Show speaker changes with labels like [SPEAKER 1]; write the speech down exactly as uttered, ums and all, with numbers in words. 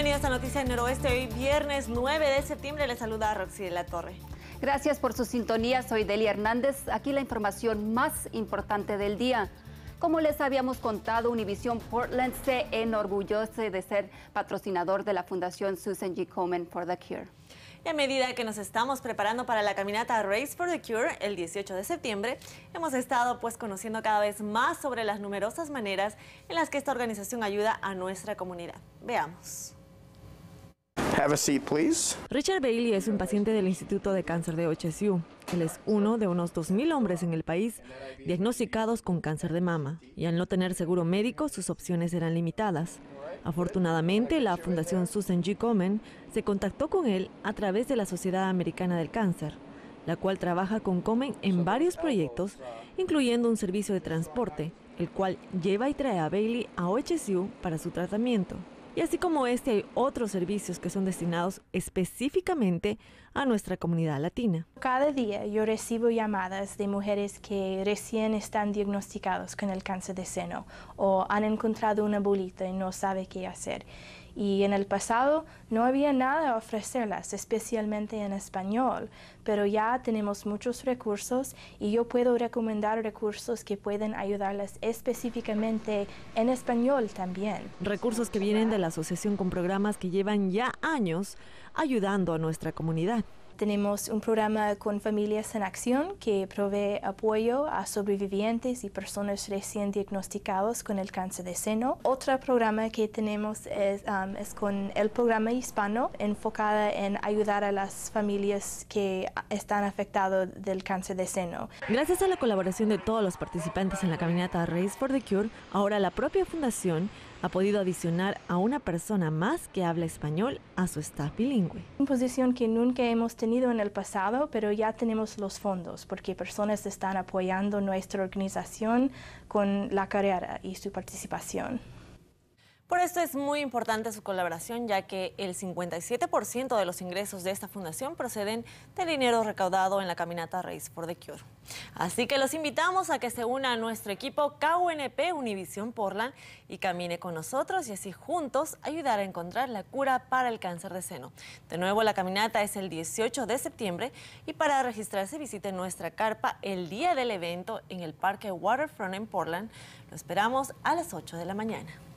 [SPEAKER 1] Bienvenidos a Noticias Noroeste. Hoy viernes nueve de septiembre les saluda Roxy de la Torre.
[SPEAKER 2] Gracias por su sintonía. Soy Delia Hernández. Aquí la información más importante del día. Como les habíamos contado, Univision Portland se enorgullece de ser patrocinador de la Fundación Susan G. Komen for the Cure.
[SPEAKER 1] Y a medida que nos estamos preparando para la caminata Race for the Cure el dieciocho de septiembre, hemos estado pues conociendo cada vez más sobre las numerosas maneras en las que esta organización ayuda a nuestra comunidad. Veamos.
[SPEAKER 3] Have a seat, please.
[SPEAKER 1] Richard Bailey es un paciente del Instituto de Cáncer de O H S U. Él es uno de unos dos mil hombres en el país diagnosticados con cáncer de mama, y al no tener seguro médico, sus opciones eran limitadas. Afortunadamente, la Fundación Susan G. Komen se contactó con él a través de la Sociedad Americana del Cáncer, la cual trabaja con Komen en varios proyectos, incluyendo un servicio de transporte, el cual lleva y trae a Bailey a O H S U para su tratamiento. Y así como este, hay otros servicios que son destinados específicamente a nuestra comunidad latina.
[SPEAKER 4] Cada día yo recibo llamadas de mujeres que recién están diagnosticados con el cáncer de seno o han encontrado una bolita y no saben qué hacer. Y en el pasado no había nada a ofrecerlas, especialmente en español, pero ya tenemos muchos recursos y yo puedo recomendar recursos que pueden ayudarlas específicamente en español también.
[SPEAKER 1] Recursos que vienen de la asociación con programas que llevan ya años ayudando a nuestra comunidad.
[SPEAKER 4] Tenemos un programa con Familias en Acción que provee apoyo a sobrevivientes y personas recién diagnosticados con el cáncer de seno. Otro programa que tenemos es, um, es con el programa hispano, enfocada en ayudar a las familias que están afectadas del cáncer de seno.
[SPEAKER 1] Gracias a la colaboración de todos los participantes en la caminata Race for the Cure, ahora la propia fundación ha podido adicionar a una persona más que habla español a su staff bilingüe.
[SPEAKER 4] Una posición que nunca hemos tenido en el pasado, pero ya tenemos los fondos porque personas están apoyando nuestra organización con la carrera y su participación.
[SPEAKER 1] Por esto es muy importante su colaboración, ya que el cincuenta y siete por ciento de los ingresos de esta fundación proceden del dinero recaudado en la caminata Race for the Cure. Así que los invitamos a que se una a nuestro equipo K U N P Univision Portland y camine con nosotros y así juntos ayudar a encontrar la cura para el cáncer de seno. De nuevo, la caminata es el dieciocho de septiembre y para registrarse visite nuestra carpa el día del evento en el Parque Waterfront en Portland. Lo esperamos a las ocho de la mañana.